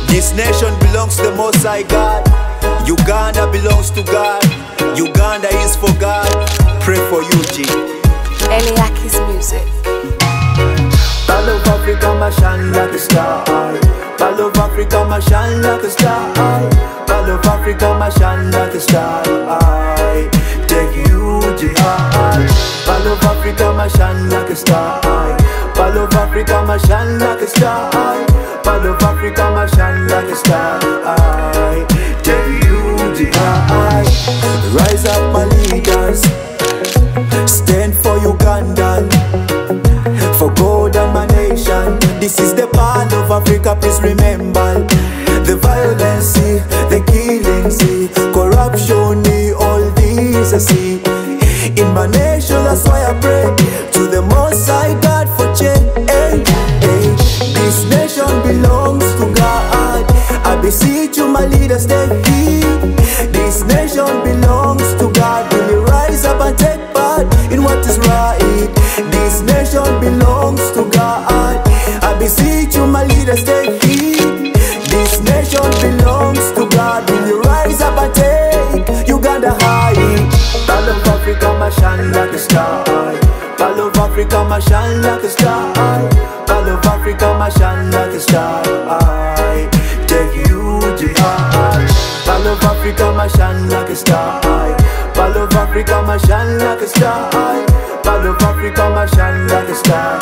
This nation belongs to the Most High God. Uganda belongs to God. Uganda is for God. Pray for UG. Eliahkis music. I love Africa, my shine like a star. I love Africa, my shine like a star. I love Africa, my shine like a star. Take you jihad. I love Africa, my shine like a star. I love Africa, my shine like a star. I love Africa, my shine like a star. Take you jihad. Rise up, my leaders. Stand for Ugandan, for God and my nation. This is the part of Africa, please remember. The violence, the killing, corruption, all these I see. In my nation, that's why I pray to the Most High God for change. This nation belongs to God. I beseech you, my leaders, take heed. This nation belongs to God. Will you rise up and take part in what is right? This nation belongs to God. I beseech you, my leaders, take heed. This nation belongs to God. Will you rise up and take Uganda high? I love Africa, my shine like a star. I love Africa, my shine like a star. I love Africa, my shine like a star. Take you jihad. I love Africa, my shine like a star. I love Africa, my shine like a star. I love Africa, my shine like a star.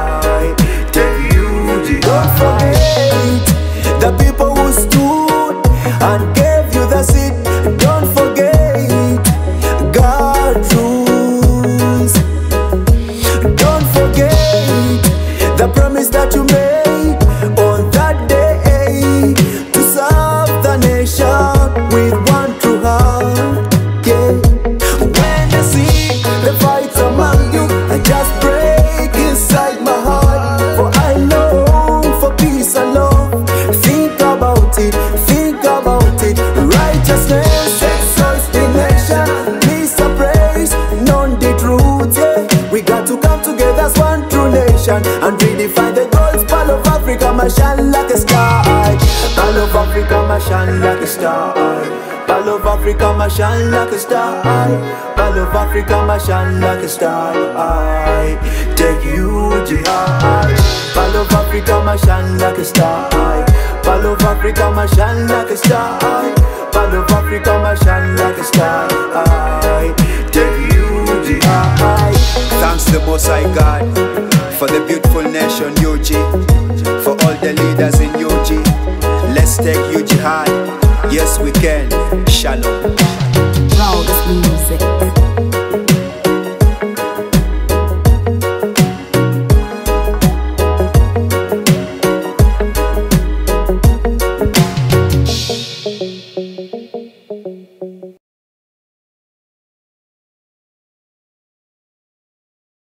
Take you jihad. Don't forget the people who stood and gave you the seat. Don't forget God rules. Don't forget the promise that you made on that day to serve the nation with one true heart. Yeah. When I see the fights among you, I just break inside my heart. For I long for peace and love. Think about it, think about it. Righteousness exalts the nation. Peace and praise, none the truth. Yeah. We got to come together as one true nation and redefine the goals. Part of Africa, my shine like a star. I love Africa, my shine like a star. I love Africa, my shine like a star. I love Africa, my shine like a star. Take you jihad. I love Africa, my shine like a star. I love Africa, my shine like a star. I love Africa, my shine like a star. Take you jihad. Thanks the Most High God for the beautiful nation UG, for all the leaders in UG. Let's take UG high. Yes, we can. Shalom.